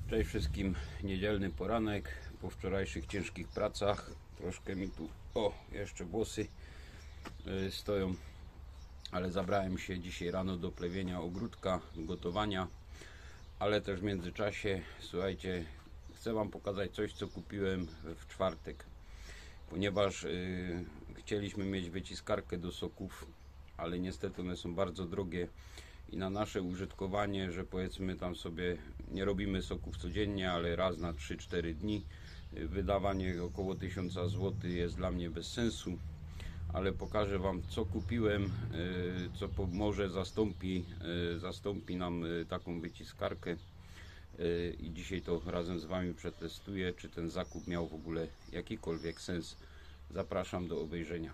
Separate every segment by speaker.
Speaker 1: Cześć wszystkim, niedzielny poranek po wczorajszych ciężkich pracach. Troszkę mi tu, jeszcze włosy stoją, ale zabrałem się dzisiaj rano do plewienia ogródka, gotowania, ale też w międzyczasie, słuchajcie, chcę Wam pokazać coś, co kupiłem w czwartek, ponieważ chcieliśmy mieć wyciskarkę do soków, ale niestety one są bardzo drogie. I na nasze użytkowanie, że powiedzmy tam sobie nie robimy soków codziennie, ale raz na 3-4 dni, wydawanie około 1000 zł jest dla mnie bez sensu. Ale pokażę Wam, co kupiłem, co może zastąpi nam taką wyciskarkę. I dzisiaj to razem z Wami przetestuję, czy ten zakup miał w ogóle jakikolwiek sens. Zapraszam do obejrzenia.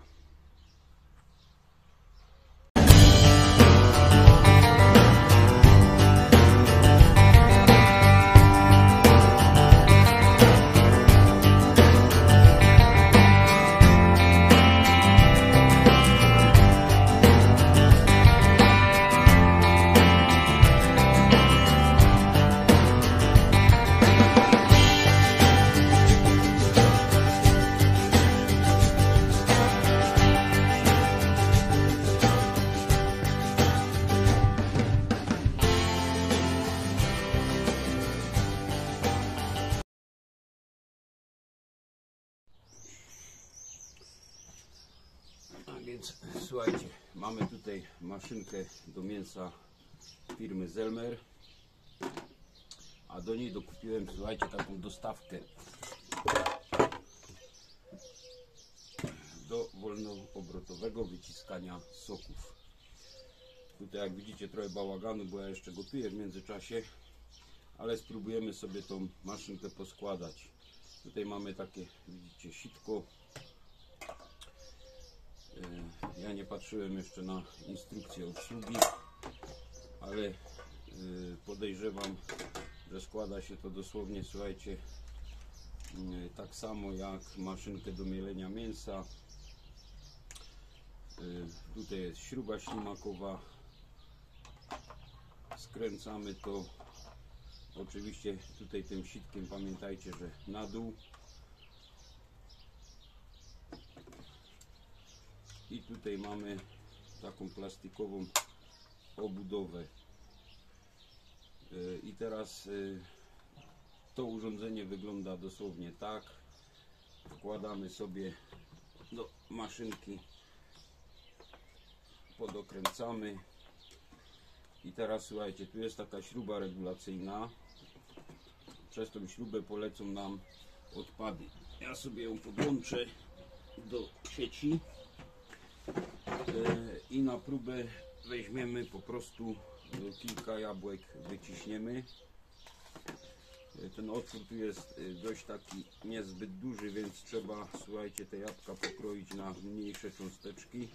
Speaker 1: Więc słuchajcie, mamy tutaj maszynkę do mięsa firmy Zelmer, a do niej dokupiłem, słuchajcie, taką dostawkę do wolnoobrotowego wyciskania soków. Tutaj jak widzicie trochę bałaganu, bo ja jeszcze gotuję w międzyczasie, ale spróbujemy sobie tą maszynkę poskładać. Tutaj mamy takie, widzicie, sitko. Ja nie patrzyłem jeszcze na instrukcję obsługi, ale podejrzewam, że składa się to dosłownie, słuchajcie, tak samo jak maszynkę do mielenia mięsa. Tutaj jest śruba ślimakowa, skręcamy to, oczywiście tutaj tym sitkiem pamiętajcie, że na dół. I tutaj mamy taką plastikową obudowę. I teraz to urządzenie wygląda dosłownie tak. Wkładamy sobie do maszynki, podokręcamy. I teraz słuchajcie, tu jest taka śruba regulacyjna. Przez tą śrubę polecą nam odpady. Ja sobie ją podłączę do sieci. I na próbę weźmiemy po prostu kilka jabłek, wyciśniemy. Ten otwór tu jest dość taki niezbyt duży, więc trzeba, słuchajcie, te jabłka pokroić na mniejsze cząsteczki.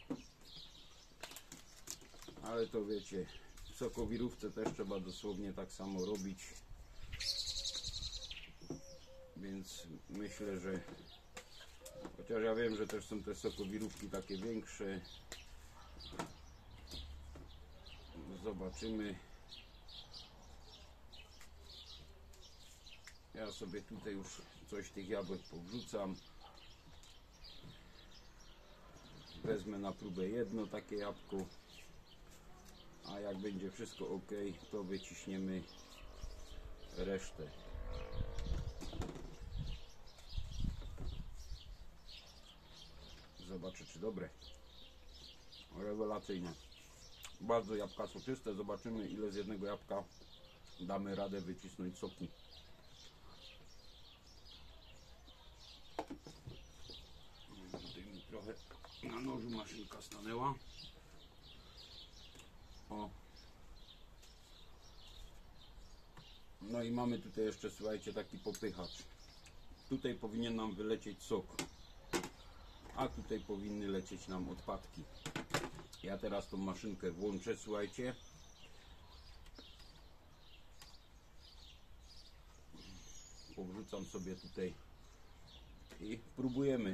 Speaker 1: Ale to wiecie, w sokowirówce też trzeba dosłownie tak samo robić. Więc myślę, że chociaż ja wiem, że też są te sokowirówki takie większe. Zobaczymy. Ja sobie tutaj już coś tych jabłek powrzucam. Wezmę na próbę jedno takie jabłko. A jak będzie wszystko ok, to wyciśniemy resztę. Zobaczę, czy dobre. Rewelacyjne. Bardzo jabłka soczyste. Zobaczymy, ile z jednego jabłka damy radę wycisnąć soki. Tutaj mi trochę na nożu maszynka stanęła. O. No i mamy tutaj jeszcze, słuchajcie, taki popychacz. Tutaj powinien nam wylecieć sok, a tutaj powinny lecieć nam odpadki. Ja teraz tą maszynkę włączę, słuchajcie. Powrzucam sobie tutaj i próbujemy.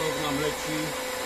Speaker 1: Sok nam leci.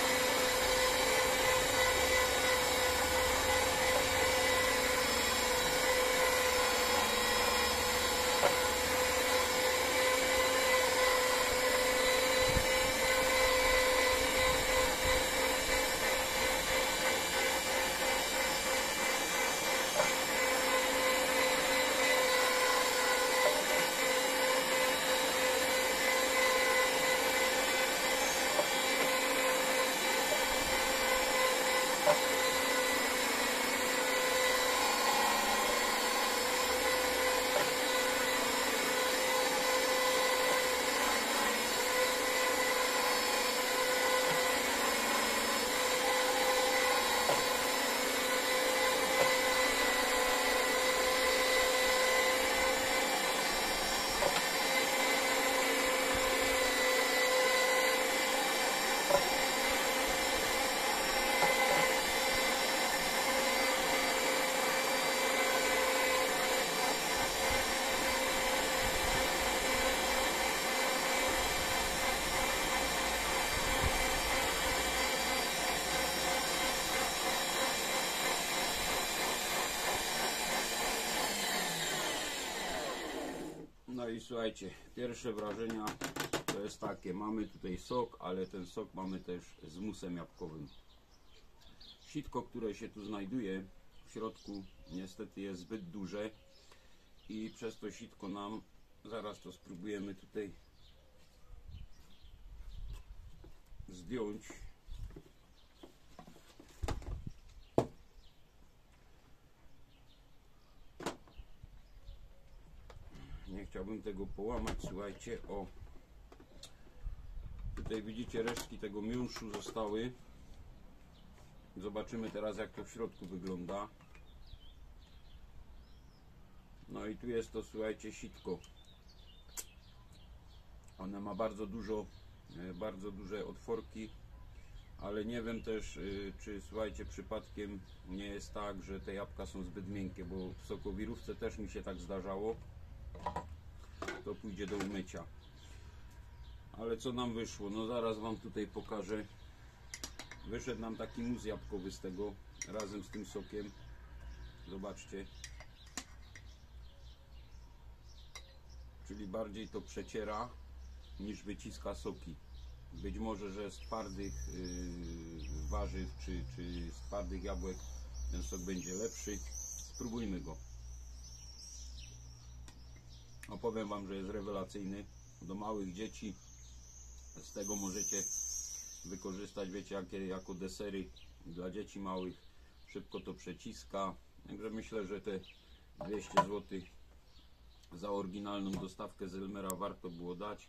Speaker 1: No i słuchajcie, pierwsze wrażenia to jest takie, mamy tutaj sok, ale ten sok mamy też z musem jabłkowym. Sitko, które się tu znajduje w środku, niestety jest zbyt duże i przez to sitko nam, zaraz to spróbujemy tutaj zdjąć. Nie chciałbym tego połamać, słuchajcie, o, tutaj widzicie, resztki tego miąższu zostały. Zobaczymy teraz, jak to w środku wygląda. No i tu jest to, słuchajcie, sitko. Ona ma bardzo duże otworki, ale nie wiem też, czy, słuchajcie, przypadkiem nie jest tak, że te jabłka są zbyt miękkie, bo w sokowirówce też mi się tak zdarzało. To pójdzie do umycia. Ale co nam wyszło? No zaraz wam tutaj pokażę. Wyszedł nam taki mus jabłkowy z tego, razem z tym sokiem. Zobaczcie. Czyli bardziej to przeciera niż wyciska soki. Być może, że z twardych warzyw czy z twardych jabłek ten sok będzie lepszy. Spróbujmy go. Opowiem wam, że jest rewelacyjny. Do małych dzieci z tego możecie wykorzystać, wiecie, jako desery dla dzieci małych. Szybko to przeciska. Także myślę, że te 200 zł za oryginalną dostawkę z Elmera warto było dać.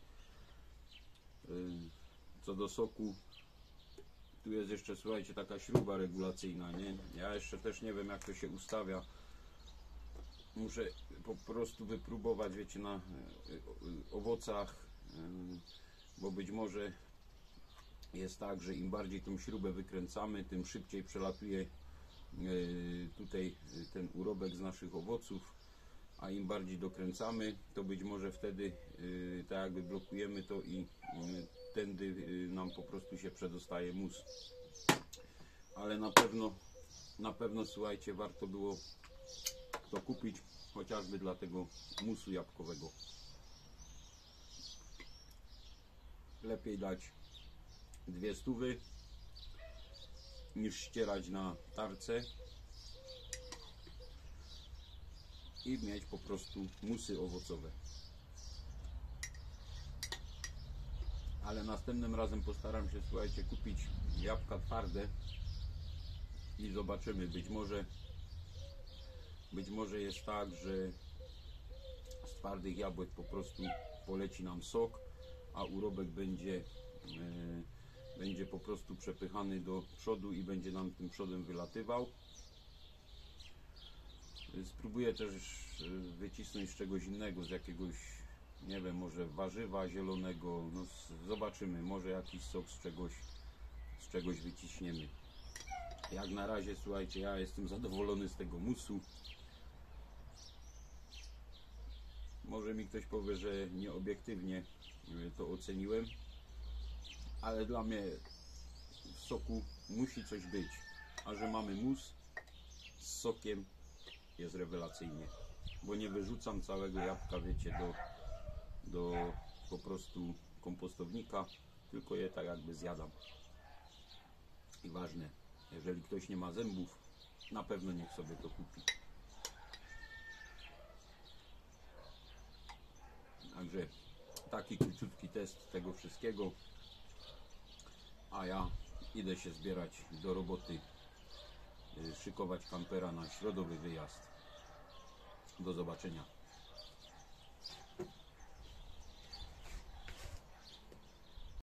Speaker 1: Co do soku, tu jest jeszcze, słuchajcie, taka śruba regulacyjna, nie? Ja jeszcze też nie wiem, jak to się ustawia. Muszę po prostu wypróbować, wiecie, na owocach, bo być może jest tak, że im bardziej tą śrubę wykręcamy, tym szybciej przelatuje tutaj ten urobek z naszych owoców, a im bardziej dokręcamy, to być może wtedy tak jakby blokujemy to i tędy nam po prostu się przedostaje mus. Ale na pewno, słuchajcie, warto było to kupić, chociażby dla tego musu jabłkowego. Lepiej dać 200 niż ścierać na tarce i mieć po prostu musy owocowe. Ale następnym razem postaram się, słuchajcie, kupić jabłka twarde i zobaczymy. Być może jest tak, że z twardych jabłek po prostu poleci nam sok, a urobek będzie po prostu przepychany do przodu i będzie nam tym przodem wylatywał. Spróbuję też wycisnąć z czegoś innego, z jakiegoś, nie wiem, może warzywa zielonego. No, zobaczymy, może jakiś sok z czegoś wyciśniemy. Jak na razie, słuchajcie, ja jestem zadowolony z tego musu. Może mi ktoś powie, że nieobiektywnie to oceniłem, ale dla mnie w soku musi coś być. A że mamy mus z sokiem, jest rewelacyjnie. Bo nie wyrzucam całego jabłka, wiecie, do po prostu kompostownika, tylko je tak jakby zjadam. I ważne, jeżeli ktoś nie ma zębów, na pewno niech sobie to kupi. Także taki króciutki test tego wszystkiego, a ja idę się zbierać do roboty, szykować kampera na środowy wyjazd. Do zobaczenia.